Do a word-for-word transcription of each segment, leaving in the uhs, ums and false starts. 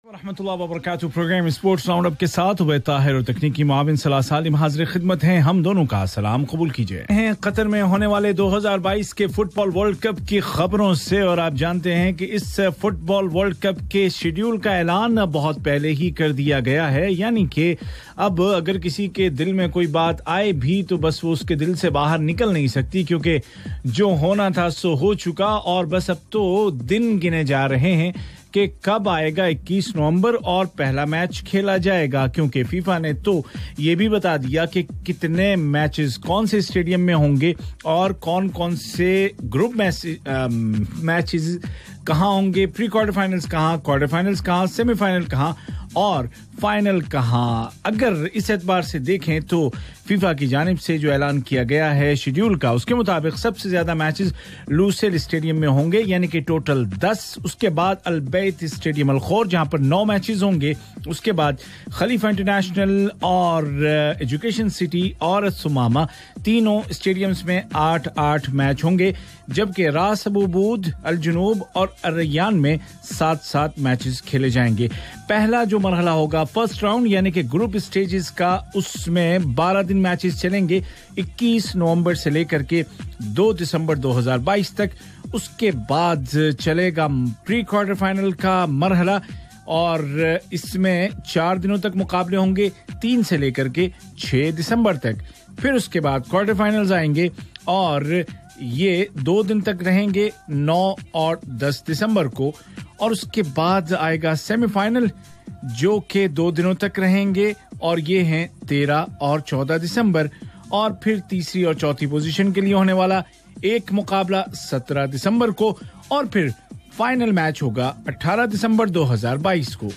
रहमतुल्लाहि व बरकातहू प्रोग्राम स्पोर्ट्स राउंड अप के साथ हुए ताहिर और तकनीकी मुआविन सलाह सालिम हाजिर खिदमत हैं हम दोनों का सलाम कबूल कीजिए हैं कतर में होने वाले दो हज़ार बाईस के फुटबॉल वर्ल्ड कप की खबरों से और आप जानते हैं कि इस फुटबॉल वर्ल्ड कप के शेड्यूल का ऐलान बहुत पहले ही कर दिया गया है यानी कि अब अगर किसी के दिल में कोई बात आए भी तो बस वो उसके दिल से बाहर निकल नहीं सकती क्योंकि जो होना था सो हो चुका और बस अब तो दिन गिने जा रहे हैं कि कब आएगा इक्कीस नवंबर और पहला मैच खेला जाएगा क्योंकि फीफा ने तो ये भी बता दिया कि कितने मैचेस कौन से स्टेडियम में होंगे और कौन-कौन से ग्रुप मैचेस कहां होंगे प्री क्वार्टर फाइनल्स कहां क्वार्टर फाइनल्स कहां सेमीफाइनल कहां और फाइनल कहां अगर इस एतबार से देखें तो फीफा की जानिब से जो ऐलान किया गया है शेड्यूल का उसके मुताबिक सबसे ज्यादा मैचेस लूसेल स्टेडियम में होंगे यानी कि टोटल दस उसके बाद अल बैत स्टेडियम अल खौर जहां पर नौ मैचेस होंगे उसके बाद खलीफा इंटरनेशनल और एजुकेशन सिटी और सुमामा तीनों स्टेडियम्स में आठ आठ मैच होंगे जबकि रास अबू बूद अल जुनूब और अर्रयान में सात सात मैचेस खेले जाएंगे पहला जो मरहला होगा फर्स्ट राउंड यानी कि ग्रुप स्टेजेस का उसमें बारह दिन मैचेस चलेंगे इक्कीस नवंबर से लेकर के दो दिसंबर दो हज़ार बाईस तक उसके बाद चलेगा प्री क्वार्टर फाइनल का मरहला और इसमें चार दिनों तक मुकाबले होंगे तीन से लेकर के छह दिसंबर तक फिर उसके बाद क्वार्टर फाइनल्स आएंगे और ये दो दिन तक रहेंगे नौ और दस दिसंबर को और उसके बाद आएगा सेमीफाइनल जो कि दो दिनों तक रहेंगे और ये हैं तेरह और चौदह दिसंबर और फिर तीसरी और चौथी पोजीशन के लिए होने वाला एक मुकाबला सत्रह दिसंबर को और फिर फाइनल मैच होगा अठारह दिसंबर दो हज़ार बाईस को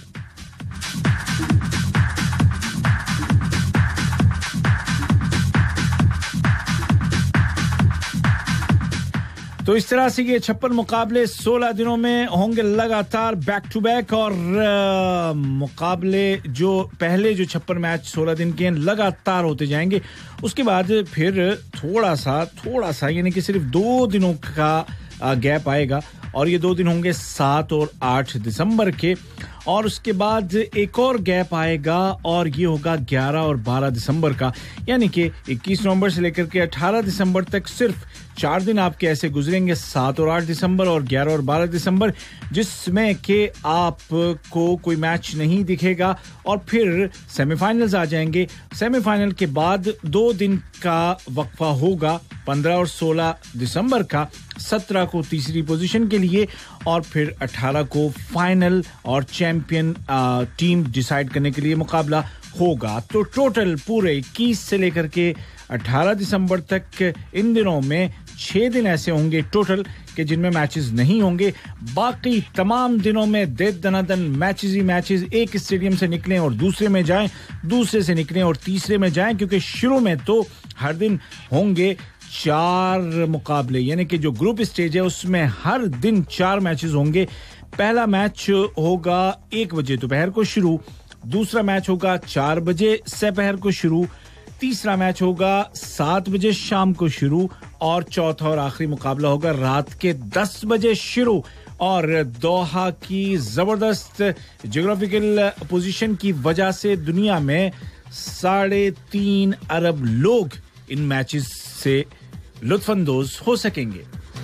तो इस तरह से ये छप्पन मुकाबले सोलह दिनों में होंगे लगातार बैक टू बैक और आ, मुकाबले जो पहले जो छप्पन मैच सोलह दिन के लगातार होते जाएंगे उसके बाद फिर थोड़ा सा थोड़ा सा यानी कि सिर्फ दो दिनों का गैप आएगा और ये दो दिन होंगे सात और आठ दिसंबर के और उसके बाद एक और गैप आएगा और ये होगा ग्यारह और बारह दिसंबर का यानी कि इक्कीस नवंबर से लेकर के अठारह दिसंबर तक सिर्फ चार दिन आपके ऐसे गुजरेंगे सात और आठ दिसंबर और ग्यारह और बारह दिसंबर जिसमें कि आपको कोई मैच नहीं दिखेगा और फिर सेमीफाइनल्स आ जाएंगे सेमीफाइनल के बाद दो दिन का वक्फा होगा पंद्रह और सोलह दिसंबर का सत्रह को तीसरी पोजीशन के लिए और फिर अठारह को फाइनल और चैंपियन टीम डिसाइड करने के लिए मुकाबला होगा तो टोटल पूरे इक्कीस से लेकर के अठारह दिसंबर तक इन दिनों में छह दिन ऐसे होंगे टोटल कि जिनमें मैचेस नहीं होंगे बाकी तमाम दिनों में दे दनादन मैचेस ही मैचेस एक स्टेडियम से निकलें और दूसरे में जाएं दूसरे से निकलें और तीसरे में जाएं क्योंकि शुरू में तो हर दिन होंगे चार मुकाबले यानी कि जो ग्रुप स्टेज है उसमें हर दिन चार मैचेस होंगे पहला मैच होगा एक बजे दोपहर को शुरू दूसरा मैच होगा चार बजे दोपहर को शुरू तीसरा मैच होगा सात बजे शाम को शुरू और चौथा और आखिरी मुकाबला होगा रात के दस बजे शुरू और दोहा की जबरदस्त ज्योग्राफिकल पोजीशन की वजह से दुनिया में साढ़े तीन अरब लोग इन मैचेस से लुत्फानंदोज हो सकेंगे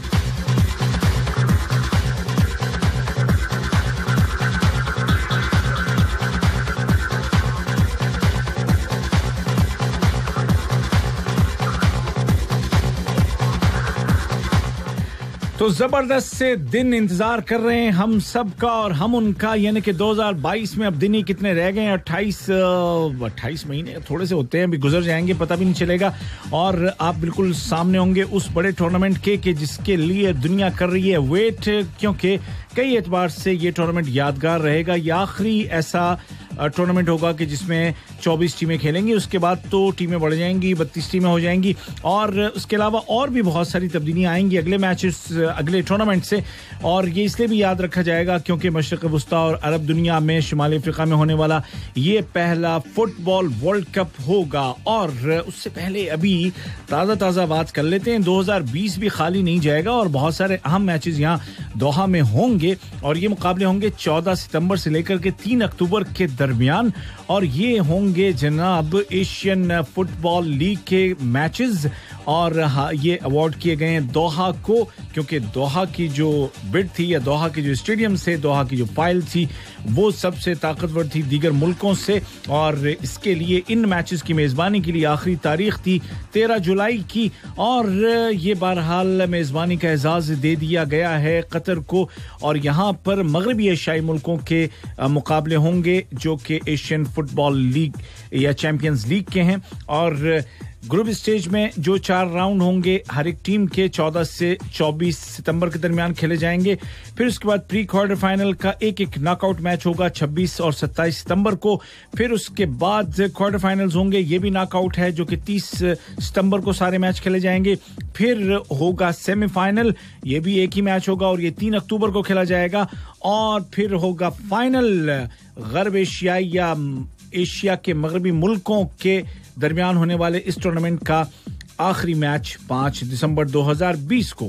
तो जबरदस्त से दिन इंतजार कर रहे हैं हम सब का और हम उनका यानी कि दो हज़ार बाईस में अब दिन ही कितने रह गए हैं अट्ठाईस अट्ठाईस महीने थोड़े से होते हैं अभी गुजर जाएंगे पता भी नहीं चलेगा और आप बिल्कुल सामने होंगे उस बड़े टूर्नामेंट के कि जिसके लिए दुनिया कर रही है वेट क्योंकि कई एतबार से ये टूर्नामेंट यादगार रहेगा ये आखिरी ऐसा टूर्नामेंट होगा कि जिसमें चौबीस टीमें खेलेंगी। उसके बाद तो टीमें बढ़ जाएंगी, बत्तीस टीमें हो जाएंगी और उसके अलावा और भी बहुत सारी तब्दीलियां आएंगी अगले मैचेस अगले टूर्नामेंट से। और ये इसलिए भी याद रखा जाएगा क्योंकि मशरिक़ वुस्ता और अरब दुनिया में शुमाली अफ्रीका में होने वाला ये पहला फुटबॉल वर्ल्ड कप होगा। और उससे पहले अभी ताज़ा ताज़ा बात कर लेते हैं, दो हज़ार बीस भी खाली नहीं जाएगा और बहुत सारे अहम मैचेस यहाँ दोहा में होंगे और ये मुकाबले होंगे चौदह सितंबर से लेकर के तीन अक्टूबर के दरमियान और ये होंगे जनाब एशियन फुटबॉल लीग के मैचेस। और हाँ, ये अवार्ड किए गए हैं दोहा को क्योंकि दोहा की जो बिड थी या दोहा के जो स्टेडियम से दोहा की जो फाइल थी वो सबसे ताकतवर थी दीगर मुल्कों से और इसके लिए इन मैचेस की मेज़बानी के लिए आखिरी तारीख थी तेरह जुलाई की और ये बहरहाल मेज़बानी का एजाज़ दे दिया गया है कतर को। और यहाँ पर मगरबी एशियाई मुल्कों के मुकाबले होंगे जो कि एशियन फुटबॉल लीग या चैंपियंस लीग के हैं और ग्रुप स्टेज में जो चार राउंड होंगे हर एक टीम के चौदह से चौबीस सितंबर के दरमियान खेले जाएंगे। फिर उसके बाद प्री क्वार्टर फाइनल का एक एक नॉकआउट मैच होगा छब्बीस और सत्ताईस सितंबर को। फिर उसके बाद क्वार्टर फाइनल्स होंगे, ये भी नॉकआउट है जो कि तीस सितंबर को सारे मैच खेले जाएंगे। फिर होगा सेमीफाइनल, ये भी एक ही मैच होगा और ये तीन अक्टूबर को खेला जाएगा। और फिर होगा फाइनल गर्ब एशियाई या एशिया के मगरबी मुल्कों के दरमियान होने वाले इस टूर्नामेंट का आखिरी मैच पाँच दिसंबर दो हज़ार बीस को।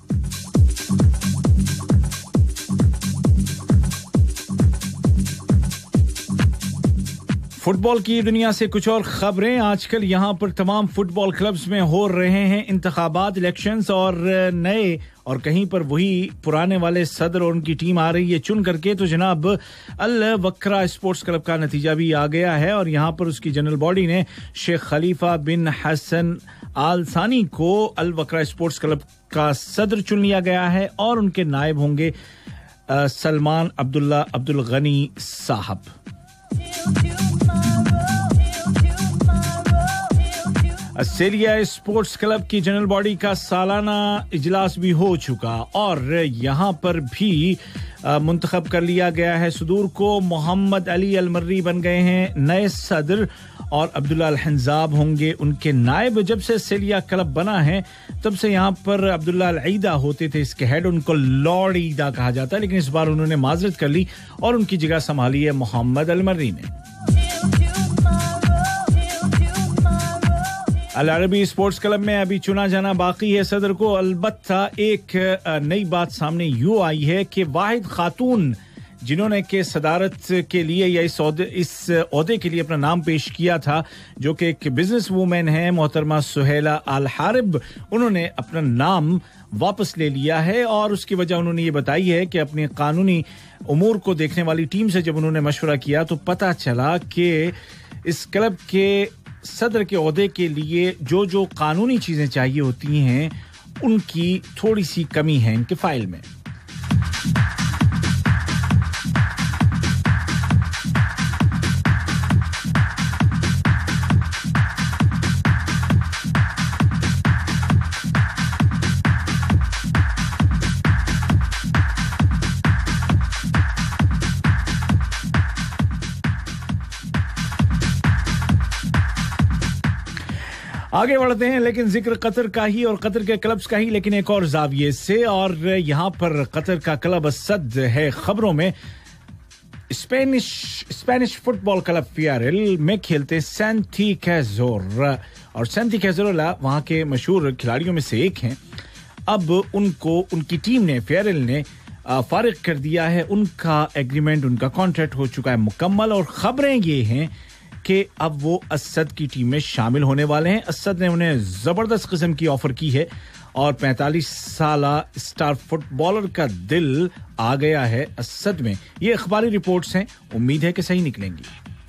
फुटबॉल की दुनिया से कुछ और खबरें। आजकल यहां पर तमाम फुटबॉल क्लब्स में हो रहे हैं इंतखाबात, इलेक्शंस और नए और कहीं पर वही पुराने वाले सदर और उनकी टीम आ रही है चुन करके। तो जनाब अल वक्रा स्पोर्ट्स क्लब का नतीजा भी आ गया है और यहां पर उसकी जनरल बॉडी ने शेख खलीफा बिन हसन आल सानी को अल वक्रा स्पोर्ट्स क्लब का सदर चुन लिया गया है और उनके नायब होंगे सलमान अब्दुल्ला अब्दुल गनी साहब। ऑस्ट्रेलिया स्पोर्ट्स क्लब की जनरल बॉडी का सालाना इजलास भी हो चुका और यहां पर भी मुंतखब कर लिया गया है सदूर को। मोहम्मद अली अल मर्री बन गए हैं नए सदर और अब्दुल्ला अल हंजाब होंगे उनके नायब। जब से ऑस्ट्रेलिया क्लब बना है तब से यहां पर अब्दुल्ला अल ईदा होते थे इसके हेड, उनको लॉर्ड ईदा कहा जाता है, लेकिन इस बार उन्होंने माजरत कर ली और उनकी जगह संभाली है मोहम्मद अल मर्री ने। अल अरबी स्पोर्ट्स क्लब में अभी चुना जाना बाकी है सदर को। अलबत्ता एक नई बात सामने यूं आई है कि वाहिद खातून जिन्होंने के सदारत के लिए या इस ओहदे इस ओहदे के लिए अपना नाम पेश किया था जो कि एक बिजनेस वूमेन है मोहतरमा सुहेला अल हारिब, उन्होंने अपना नाम वापस ले लिया है और उसकी वजह उन्होंने ये बताई है कि अपने कानूनी उमूर को देखने वाली टीम से जब उन्होंने मशवरा किया तो पता चला कि इस क्लब के सदर के ओहदे के लिए जो जो कानूनी चीजें चाहिए होती हैं उनकी थोड़ी सी कमी है इनके फाइल में। आगे बढ़ते हैं लेकिन जिक्र कतर का ही और कतर के क्लब्स का ही, लेकिन एक और जाविये से। और यहां पर कतर का क्लब असद है खबरों में। Spanish Spanish football club Villarreal में खेलते सैंटी कैज़ोर और सैंटी कैज़ोरला वहां के मशहूर खिलाड़ियों में से एक हैं। अब उनको उनकी टीम ने फियारेल ने फारिग कर दिया है, उनका एग्रीमेंट उनका कॉन्ट्रैक्ट हो चुका है मुकम्मल और खबरें ये हैं कि अब वो असद की टीम में शामिल होने वाले हैं। असद ने उन्हें जबरदस्त किस्म की ऑफर की है और पैंतालीस साला स्टार फुटबॉलर का दिल आ गया है असद में। ये अखबारी रिपोर्ट्स हैं, उम्मीद है कि सही निकलेंगी।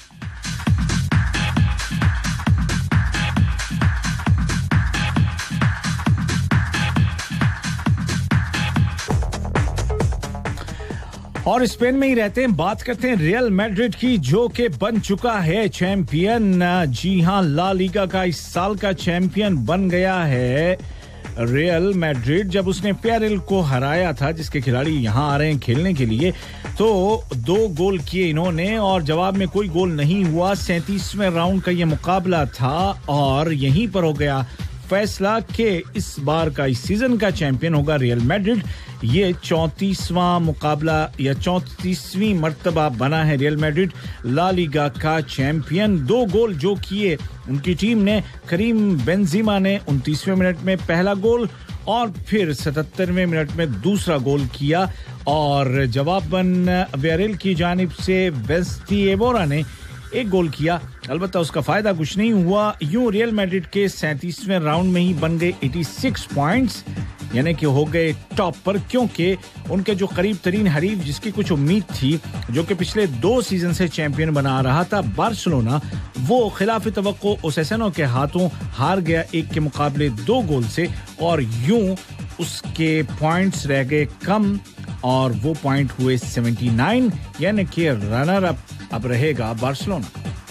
और स्पेन में ही रहते हैं, बात करते हैं रियल मैड्रिड की जो कि बन चुका है चैंपियन। जी हां, ला लीगा का इस साल का चैंपियन बन गया है रियल मैड्रिड जब उसने पेरिल को हराया था, जिसके खिलाड़ी यहां आ रहे हैं खेलने के लिए, तो दो गोल किए इन्होंने और जवाब में कोई गोल नहीं हुआ। सैंतीसवें राउंड का ये मुकाबला था और यहीं पर हो गया फैसला कि इस बार का इस सीजन का चैंपियन होगा रियल मैड्रिड। ये चौंतीसवां मुकाबला या चौंतीसवीं मर्तबा बना है रियल मैड्रिड ला लीगा का चैंपियन। दो गोल जो किए उनकी टीम ने, करीम बेंजीमा ने उनतीसवें मिनट में पहला गोल और फिर सतहत्तरवें मिनट में दूसरा गोल किया और जवाबन वियारेल की जानिब से बेस्टिएबोरा ने एक गोल किया। अलबत्ता उसका फायदा कुछ नहीं हुआ। यूं रियल मैड्रिड के सैंतीसवें राउंड में ही बन गए छियासी पॉइंट्स, यानी कि हो गए टॉप पर, क्योंकि उनके जो करीब तरीन हरीफ जिसकी कुछ उम्मीद थी, जो कि पिछले दो सीजन से चैंपियन बना रहा था, बार्सिलोना, वो खिलाफ तवक्को ओसेसेनो के हाथों हार गया एक के मुकाबले दो गोल से और यूं उसके पॉइंट्स रह गए कम और वो पॉइंट हुए उन्यासी, यानी कि रनर अप अब रहेगा बार्सिलोना।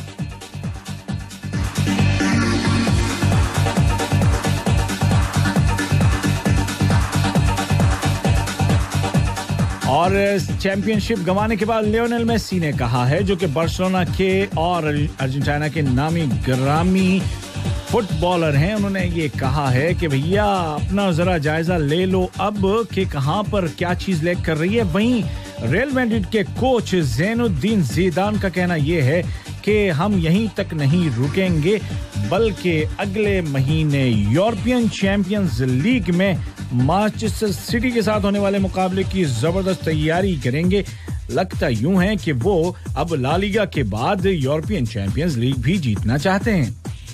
और चैंपियनशिप गंवाने के बाद लियोनेल मेसी ने कहा है, जो कि बार्सिलोना के और अर्जेंटीना के नामी ग्रामी फुटबॉलर हैं, उन्होंने ये कहा है कि भैया अपना जरा जायजा ले लो अब कि कहां पर क्या चीज लैग कर रही है। वहीं रियल मैड्रिड के कोच ज़ैनुद्दीन ज़िदान का कहना यह है कि हम यहीं तक नहीं रुकेंगे, बल्कि अगले महीने यूरोपियन चैंपियंस लीग में मैनचेस्टर सिटी के साथ होने वाले मुकाबले की जबरदस्त तैयारी करेंगे। लगता यूं है कि वो अब ला लीगा के बाद यूरोपियन चैंपियंस लीग भी जीतना चाहते हैं।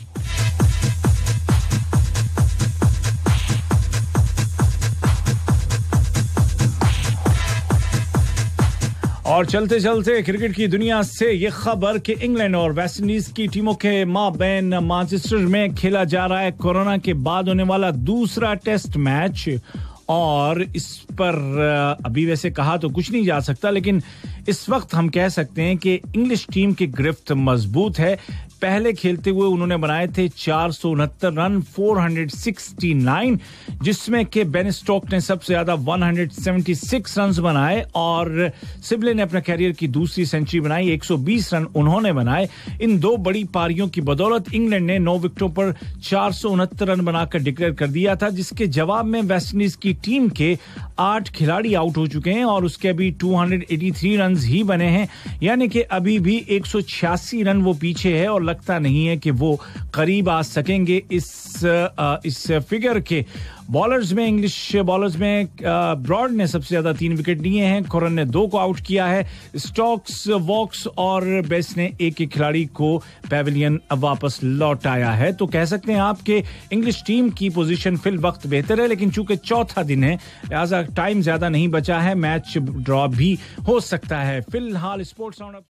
और चलते चलते क्रिकेट की दुनिया से ये खबर कि इंग्लैंड और वेस्ट इंडीज की टीमों के माबैन मैनचेस्टर में खेला जा रहा है कोरोना के बाद होने वाला दूसरा टेस्ट मैच। और इस पर अभी वैसे कहा तो कुछ नहीं जा सकता, लेकिन इस वक्त हम कह सकते हैं कि इंग्लिश टीम की गिरफ्त मजबूत है। पहले खेलते हुए उन्होंने बनाए थे चार सौ उनहत्तर रन, चार सौ उनहत्तर, जिसमें के बेन स्टोक ने सबसे ज्यादा एक सौ छिहत्तर रन बनाए और सिबले ने अपने कैरियर की दूसरी सेंचुरी बनाई, एक सौ बीस रन उन्होंने बनाए। इन दो बड़ी पारियों की बदौलत इंग्लैंड ने नौ विकेटों पर चार सौ उनहत्तर रन बनाकर डिक्लेयर कर दिया था, जिसके जवाब में वेस्ट इंडीज की टीम के आठ खिलाड़ी आउट हो चुके हैं और उसके अभी दो सौ तिरासी रन ही बने हैं, यानी कि अभी भी एक सौ छियासी रन वो पीछे है और लगता नहीं है कि वो करीब आ सकेंगे इस इस फिगर के। बॉलर्स में इंग्लिश बॉलर्स में ब्रॉड ने सबसे ज्यादा तीन विकेट लिए हैं, कोरन ने दो को आउट किया है, स्टोक्स, वॉक्स और बेस ने एक एक खिलाड़ी को पेविलियन वापस लौटाया है। तो कह सकते हैं आपके इंग्लिश टीम की पोजीशन फिल वक्त बेहतर है, लेकिन चूंकि चौथा दिन है लिहाजा टाइम ज्यादा नहीं बचा है, मैच ड्रॉ भी हो सकता है। फिलहाल स्पोर्ट्स राउंड